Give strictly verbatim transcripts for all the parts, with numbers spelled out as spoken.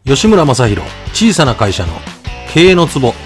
吉村正宏、小さな会社の経営のツボ。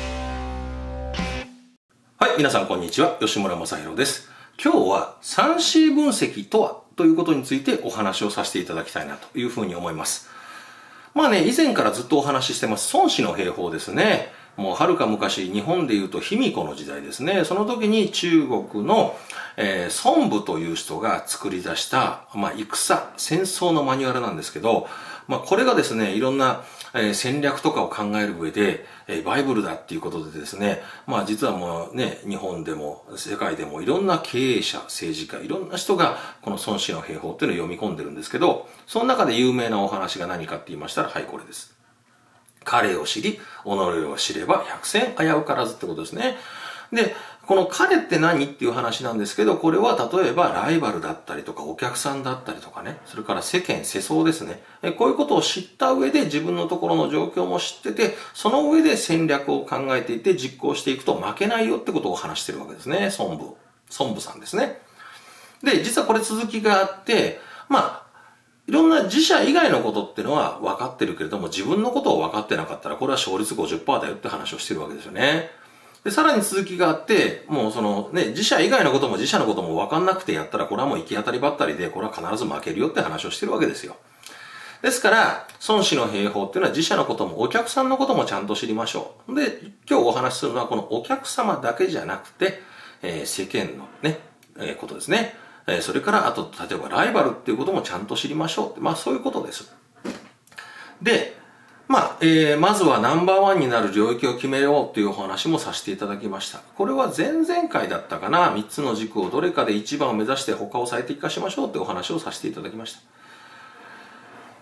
はい、皆さんこんにちは。吉村正宏です。今日は スリーシー 分析とはということについてお話をさせていただきたいなというふうに思います。まあね、以前からずっとお話ししてます孫子の兵法ですね。もうはるか昔、日本でいうと卑弥呼の時代ですね。その時に中国の、えー、孫武という人が作り出した、まあ、戦、戦争のマニュアルなんですけど、まあ、これがですね、いろんな、えー、戦略とかを考える上で、えー、バイブルだっていうことでですね、まあ実はもうね、日本でも世界でもいろんな経営者、政治家、いろんな人がこの孫子の兵法っていうのを読み込んでるんですけど、その中で有名なお話が何かって言いましたら、はい、これです。彼を知り、己を知れば百戦危うからずってことですね。で、この彼って何っていう話なんですけど、これは例えばライバルだったりとかお客さんだったりとかね、それから世間、世相ですね。こういうことを知った上で自分のところの状況も知ってて、その上で戦略を考えていて実行していくと負けないよってことを話してるわけですね。孫武。孫武さんですね。で、実はこれ続きがあって、まあ、いろんな自社以外のことっていうのは分かってるけれども、自分のことを分かってなかったら、これは勝率 ごじゅっパーセント だよって話をしてるわけですよね。で、さらに続きがあって、もうそのね、自社以外のことも自社のことも分かんなくてやったら、これはもう行き当たりばったりで、これは必ず負けるよって話をしてるわけですよ。ですから、孫子の兵法っていうのは自社のこともお客さんのこともちゃんと知りましょう。で、今日お話しするのはこのお客様だけじゃなくて、えー、世間のね、えー、ことですね。えー、それから、あと、例えばライバルっていうこともちゃんと知りましょうって。まあそういうことです。で、まあ、えー、まずはナンバーワンになる領域を決めようというお話もさせていただきました。これは前々回だったかな。みっつの軸をどれかでいちばんを目指して他を最適化しましょうというお話をさせていただきました。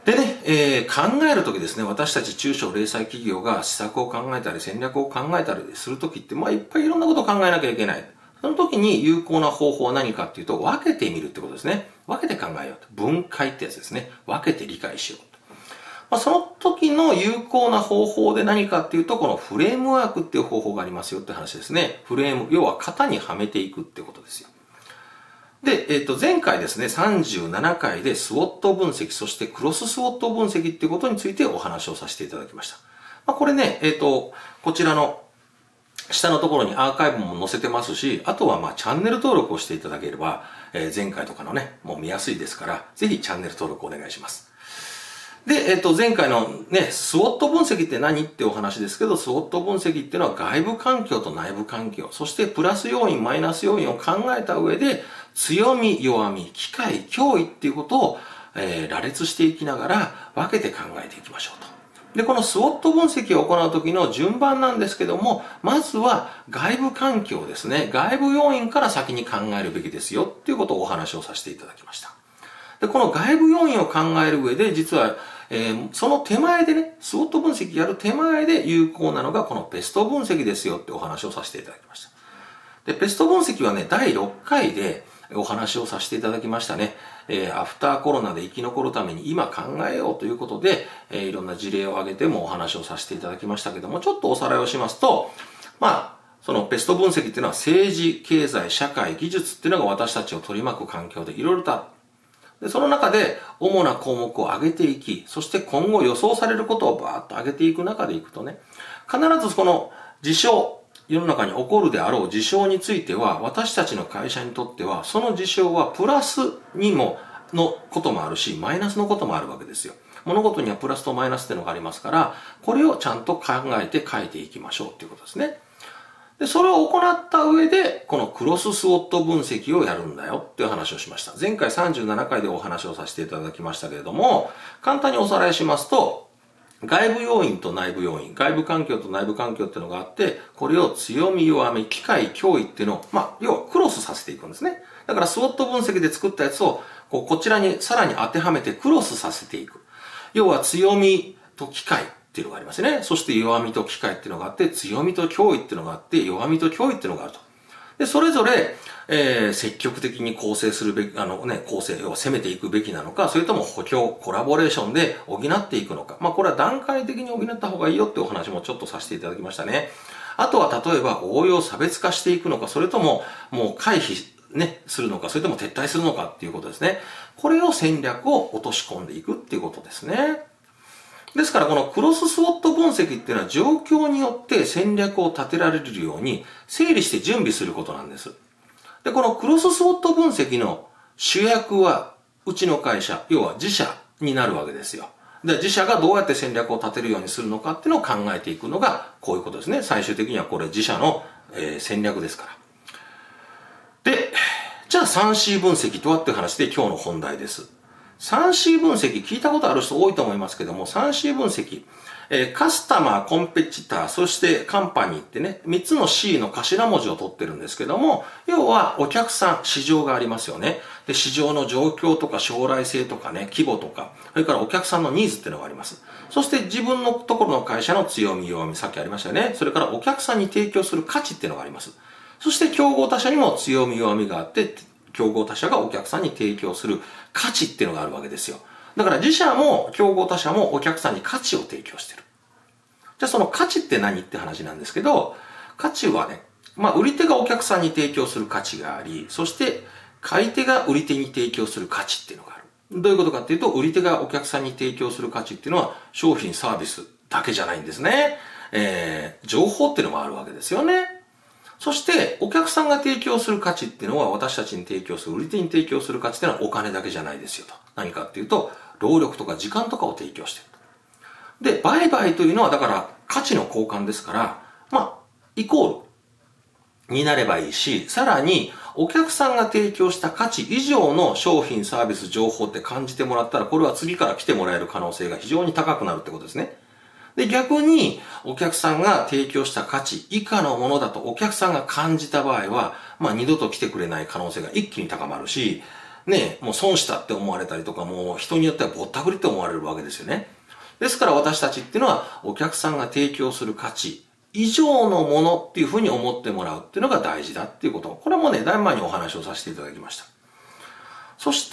でね、えー、考えるときですね、私たち中小零細企業が施策を考えたり戦略を考えたりするときって、まあいっぱいいろんなことを考えなきゃいけない。その時に有効な方法は何かっていうと、分けてみるってことですね。分けて考えようと。分解ってやつですね。分けて理解しようと。まあ、その時の有効な方法で何かっていうと、このフレームワークっていう方法がありますよって話ですね。フレーム、要は型にはめていくってことですよ。で、えっと、前回ですね、さんじゅうななかいでスウォット分析、そしてクロススウォット分析っていうことについてお話をさせていただきました。まあ、これね、えっと、こちらの下のところにアーカイブも載せてますし、あとはまあチャンネル登録をしていただければ、えー、前回とかのね、もう見やすいですから、ぜひチャンネル登録お願いします。で、えっと、前回のね、スウォット分析って何ってお話ですけど、スウォット分析っていうのは外部環境と内部環境、そしてプラス要因、マイナス要因を考えた上で、強み、弱み、機会、脅威っていうことを、えー、羅列していきながら分けて考えていきましょうと。で、このスウォット分析を行う時の順番なんですけども、まずは外部環境ですね。外部要因から先に考えるべきですよっていうことをお話をさせていただきました。で、この外部要因を考える上で、実は、えー、その手前でね、スウォット分析やる手前で有効なのがこのペスト分析ですよってお話をさせていただきました。で、ペスト分析はね、だいろっかいでお話をさせていただきましたね。えー、アフターコロナで生き残るために今考えようということで、えー、いろんな事例を挙げてもお話をさせていただきましたけども、ちょっとおさらいをしますと、まあ、そのペスト分析っていうのは政治、経済、社会、技術っていうのが私たちを取り巻く環境でいろいろとある。で、その中で主な項目を挙げていき、そして今後予想されることをバーッと挙げていく中でいくとね、必ずこの事象、世の中に起こるであろう事象については、私たちの会社にとっては、その事象はプラスにも、のこともあるし、マイナスのこともあるわけですよ。物事にはプラスとマイナスっていうのがありますから、これをちゃんと考えて書いていきましょうっていうことですね。で、それを行った上で、このクロススウォット分析をやるんだよっていう話をしました。前回さんじゅうななかいでお話をさせていただきましたけれども、簡単におさらいしますと、外部要因と内部要因、外部環境と内部環境っていうのがあって、これを強み、弱み、機会、脅威っていうのを、まあ、要はクロスさせていくんですね。だからスウォット分析で作ったやつを、こう、こちらにさらに当てはめてクロスさせていく。要は強みと機会っていうのがありますね。そして弱みと機会っていうのがあって、強みと脅威っていうのがあって、弱みと脅威っていうのがあると。で、それぞれ、えー、積極的に構成するべき、あのね、構成を攻めていくべきなのか、それとも補強、コラボレーションで補っていくのか。まあ、これは段階的に補った方がいいよってお話もちょっとさせていただきましたね。あとは、例えば、応用差別化していくのか、それとも、もう回避、ね、するのか、それとも撤退するのかっていうことですね。これを戦略を落とし込んでいくっていうことですね。 ですからこのクロススウォット分析っていうのは状況によって戦略を立てられるように整理して準備することなんです。で、このクロススウォット分析の主役はうちの会社、要は自社になるわけですよ。で、自社がどうやって戦略を立てるようにするのかっていうのを考えていくのがこういうことですね。最終的にはこれ自社の、えー、戦略ですから。で、じゃあ スリーシー 分析とはっていう話で今日の本題です。スリーシー 分析聞いたことある人多いと思いますけども、スリーシー 分析、えー、カスタマー、コンペティター、そしてカンパニーってね、みっつの シー の頭文字を取ってるんですけども、要はお客さん、市場がありますよね。で、市場の状況とか将来性とかね、規模とか、それからお客さんのニーズっていうのがあります。そして自分のところの会社の強み、弱み、さっきありましたよね。それからお客さんに提供する価値っていうのがあります。そして競合他社にも強み、弱みがあって、競合他社がお客さんに提供する価値っていうのがあるわけですよ。だから自社も競合他社もお客さんに価値を提供してる。じゃあその価値って何って話なんですけど、価値はね、まあ売り手がお客さんに提供する価値があり、そして買い手が売り手に提供する価値っていうのがある。どういうことかっていうと、売り手がお客さんに提供する価値っていうのは商品サービスだけじゃないんですね。えー、情報っていうのもあるわけですよね。そして、お客さんが提供する価値っていうのは、私たちに提供する、売り手に提供する価値っていうのはお金だけじゃないですよと。何かっていうと、労力とか時間とかを提供している。で、売買というのは、だから価値の交換ですから、まあ、イコールになればいいし、さらに、お客さんが提供した価値以上の商品、サービス、情報って感じてもらったら、これは次から来てもらえる可能性が非常に高くなるってことですね。で、逆に、お客さんが提供した価値以下のものだとお客さんが感じた場合は、まあ二度と来てくれない可能性が一気に高まるし、ね、もう損したって思われたりとか、もう人によってはぼったくりって思われるわけですよね。ですから私たちっていうのは、お客さんが提供する価値以上のものっていうふうに思ってもらうっていうのが大事だっていうこと。これもね、だいぶ前にお話をさせていただきました。そして、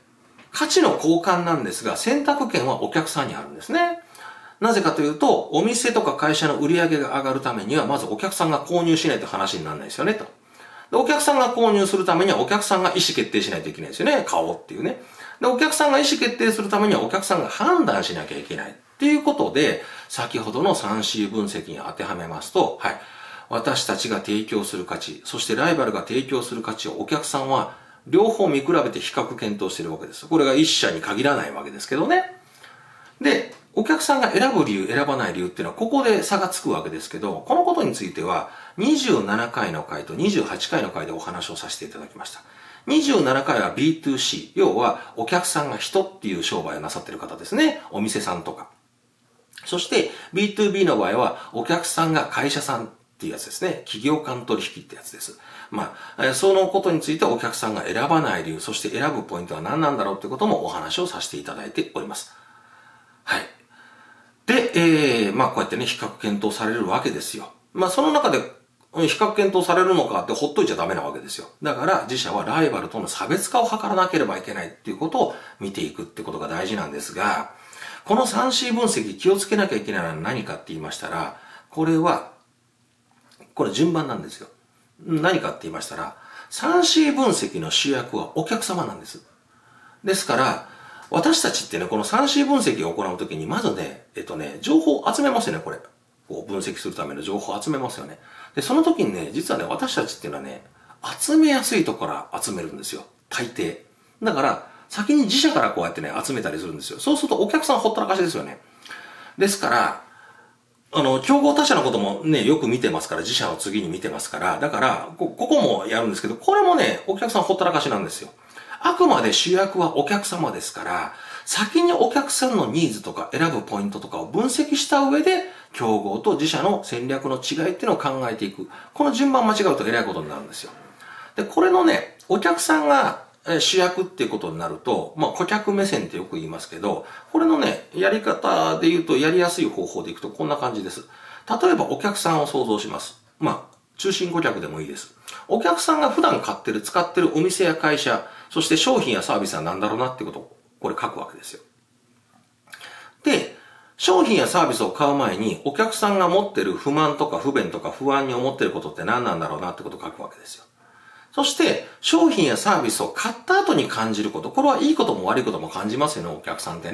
価値の交換なんですが、選択権はお客さんにあるんですね。なぜかというと、お店とか会社の売り上げが上がるためには、まずお客さんが購入しないと話にならないですよね、と。で、お客さんが購入するためには、お客さんが意思決定しないといけないですよね、買おうっていうね。で、お客さんが意思決定するためには、お客さんが判断しなきゃいけない。っていうことで、先ほどの スリーシー 分析に当てはめますと、はい。私たちが提供する価値、そしてライバルが提供する価値をお客さんは、両方見比べて比較検討しているわけです。これが一社に限らないわけですけどね。で、お客さんが選ぶ理由、選ばない理由っていうのはここで差がつくわけですけど、このことについてはにじゅうななかいの回とにじゅうはちかいの回でお話をさせていただきました。にじゅうななかいは ビーツーシー、要はお客さんが人っていう商売をなさっている方ですね。お店さんとか。そして ビーツービー の場合はお客さんが会社さんっていうやつですね。企業間取引ってやつです。まあ、そのことについてお客さんが選ばない理由、そして選ぶポイントは何なんだろうってこともお話をさせていただいております。はい。で、えー、まあこうやってね、比較検討されるわけですよ。まあその中で、比較検討されるのかってほっといちゃダメなわけですよ。だから自社はライバルとの差別化を図らなければいけないっていうことを見ていくってことが大事なんですが、この スリーシー 分析気をつけなきゃいけないのは何かって言いましたら、これは、これ順番なんですよ。何かって言いましたら、スリーシー 分析の主役はお客様なんです。ですから、私たちってね、この スリーシー 分析を行うときに、まずね、えっとね、情報を集めますよね、これ。こう分析するための情報を集めますよね。で、その時にね、実はね、私たちっていうのはね、集めやすいところから集めるんですよ。大抵。だから、先に自社からこうやってね、集めたりするんですよ。そうするとお客さんほったらかしですよね。ですから、あの、競合他社のこともね、よく見てますから、自社の次に見てますから、だから、こ、ここもやるんですけど、これもね、お客さんほったらかしなんですよ。あくまで主役はお客様ですから、先にお客さんのニーズとか選ぶポイントとかを分析した上で、競合と自社の戦略の違いっていうのを考えていく。この順番間違うとえらいことになるんですよ。で、これのね、お客さんが主役っていうことになると、まあ、顧客目線ってよく言いますけど、これのね、やり方で言うとやりやすい方法でいくとこんな感じです。例えばお客さんを想像します。まあ、中心顧客でもいいです。お客さんが普段買ってる、使ってるお店や会社、そして商品やサービスは何だろうなっていうことを、これ書くわけですよ。で、商品やサービスを買う前に、お客さんが持ってる不満とか不便とか不安に思ってることって何なんだろうなってことを書くわけですよ。そして、商品やサービスを買った後に感じること。これはいいことも悪いことも感じますよね、お客さんってね。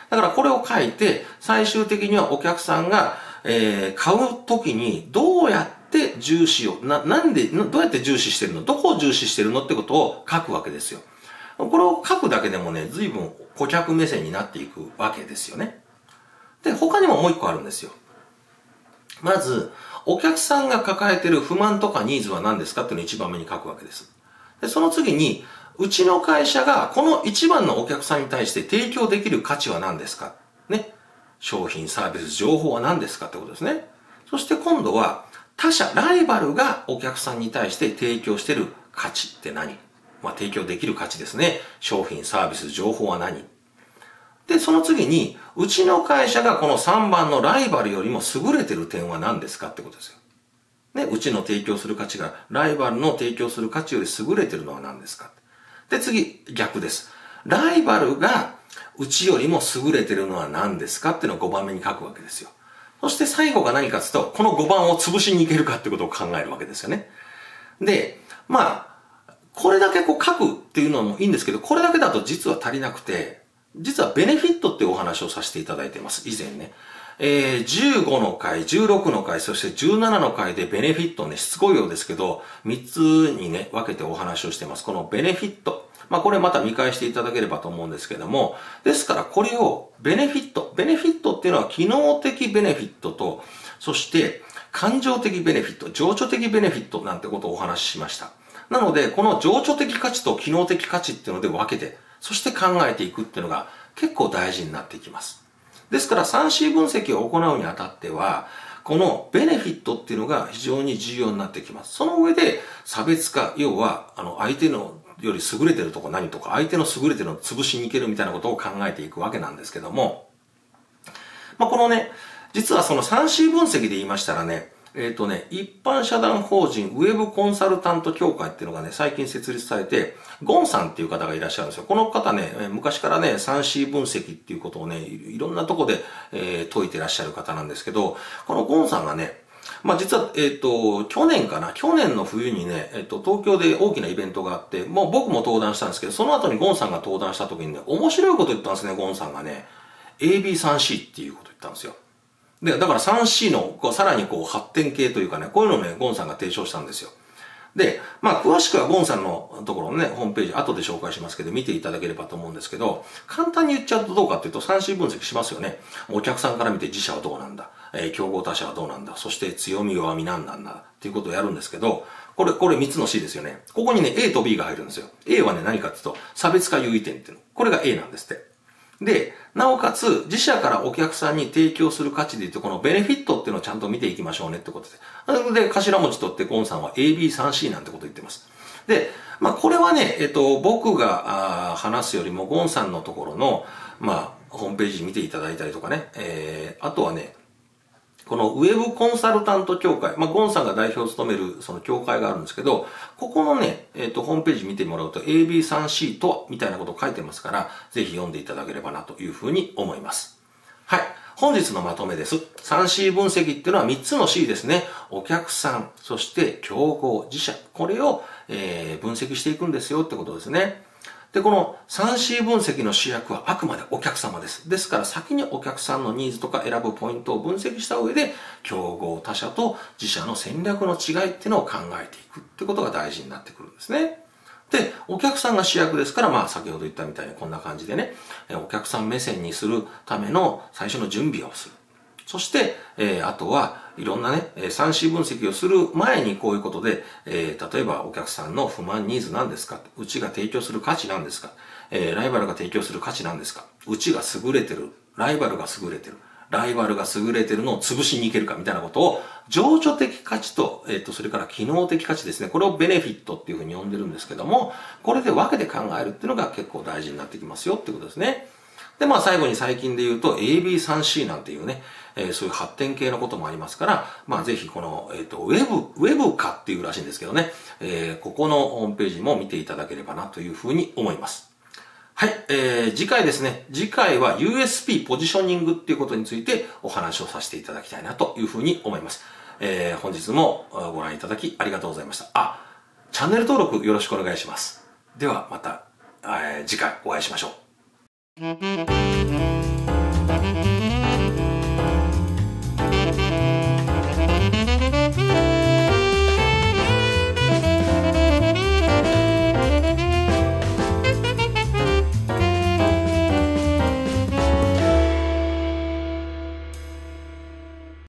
だからこれを書いて、最終的にはお客さんが、えー、買うときにどうやって重視を、な、なんで、どうやって重視してるの、どこを重視してるのってことを書くわけですよ。これを書くだけでもね、随分顧客目線になっていくわけですよね。で、他にももう一個あるんですよ。まず、お客さんが抱えている不満とかニーズは何ですかっていうのを一番目に書くわけです。で、その次に、うちの会社がこの一番のお客さんに対して提供できる価値は何ですかね。商品、サービス、情報は何ですかってことですね。そして今度は、他社、ライバルがお客さんに対して提供している価値って何？まあ、提供できる価値ですね。商品、サービス、情報は何？で、その次に、うちの会社がこのさんばんのライバルよりも優れてる点は何ですかってことですよ。ね、うちの提供する価値が、ライバルの提供する価値より優れてるのは何ですか？で、次、逆です。ライバルが、うちよりも優れてるのは何ですかっていうのをごばんめに書くわけですよ。そして最後が何かっていうと、このごばんを潰しにいけるかってことを考えるわけですよね。で、まあ、これだけこう書くっていうのもいいんですけど、これだけだと実は足りなくて、実はベネフィットっていうお話をさせていただいています。以前ね。えー、じゅうごの回、じゅうろくの回、そしてじゅうななの回でベネフィットをね、しつこいようですけど、みっつにね、分けてお話をしています。このベネフィット。まあこれまた見返していただければと思うんですけども、ですからこれをベネフィット。ベネフィットっていうのは機能的ベネフィットと、そして感情的ベネフィット、情緒的ベネフィットなんてことをお話ししました。なので、この情緒的価値と機能的価値っていうので分けて、そして考えていくっていうのが結構大事になっていきます。ですから スリーシー 分析を行うにあたっては、このベネフィットっていうのが非常に重要になってきます。その上で差別化、要はあの相手のより優れてるとこ何とか、相手の優れてるのを潰しに行けるみたいなことを考えていくわけなんですけども、まあ、このね、実はその スリーシー 分析で言いましたらね、えっとね、一般社団法人ウェブコンサルタント協会っていうのがね、最近設立されて、ゴンさんっていう方がいらっしゃるんですよ。この方ね、昔からね、スリーシー 分析っていうことをね、いろんなとこで、えー、解いてらっしゃる方なんですけど、このゴンさんがね、まあ実は、えっと、去年かな、去年の冬にね、えっと、東京で大きなイベントがあって、もう僕も登壇したんですけど、その後にゴンさんが登壇した時にね、面白いこと言ったんですね、ゴンさんがね。エービースリーシー っていうこと言ったんですよ。で、だから スリーシー のこうさらにこう発展系というかね、こういうのをね、ゴンさんが提唱したんですよ。で、まあ詳しくはゴンさんのところのね、ホームページ後で紹介しますけど、見ていただければと思うんですけど、簡単に言っちゃうとどうかっていうと スリーシー 分析しますよね。お客さんから見て自社はどうなんだ、えー、競合他社はどうなんだ、そして強み弱みなんなんだっていうことをやるんですけど、これ、これみっつの C ですよね。ここにね、A と B が入るんですよ。A はね、何かっていうと、差別化優位点っていうの。これが A なんですって。で、なおかつ、自社からお客さんに提供する価値で言うと、このベネフィットっていうのをちゃんと見ていきましょうねってことで。で、頭文字取ってゴンさんは エービースリーシー なんてことを言ってます。で、まあこれはね、えっと、僕が話すよりもゴンさんのところの、まあ、ホームページ見ていただいたりとかね、えー、あとはね、このウェブコンサルタント協会、まあ、ゴンさんが代表を務めるその協会があるんですけど、ここのね、えっと、ホームページ見てもらうと エービースリーシー とは、みたいなことを書いてますから、ぜひ読んでいただければなというふうに思います。はい。本日のまとめです。スリーシー 分析っていうのはみっつの C ですね。お客さん、そして競合、自社。これを、えー、分析していくんですよってことですね。で、この スリーシー 分析の主役はあくまでお客様です。ですから先にお客さんのニーズとか選ぶポイントを分析した上で、競合他社と自社の戦略の違いっていうのを考えていくってことが大事になってくるんですね。で、お客さんが主役ですから、まあ先ほど言ったみたいにこんな感じでね、お客さん目線にするための最初の準備をする。そして、えー、あとはいろんなね、スリーシー 分析をする前にこういうことで、えー、例えばお客さんの不満ニーズなんですか、うちが提供する価値なんですか、えー、ライバルが提供する価値なんですか、うちが優れてる、ライバルが優れてる、ライバルが優れてるのを潰しにいけるかみたいなことを、情緒的価値と、えっと、それから機能的価値ですね。これをベネフィットっていうふうに呼んでるんですけども、これで分けて考えるっていうのが結構大事になってきますよってことですね。で、まあ最後に最近で言うと エービースリーシー なんていうね、えー、そういう発展系のこともありますから、まあぜひこの、えっと、ウェブ、ウェブ化っていうらしいんですけどね、えー、ここのホームページも見ていただければなというふうに思います。はい、えー、次回ですね。次回は ユーエスピー ポジショニングっていうことについてお話をさせていただきたいなというふうに思います。えー、本日もご覧いただきありがとうございました。あ、チャンネル登録よろしくお願いします。ではまた、えー、次回お会いしましょう。 した。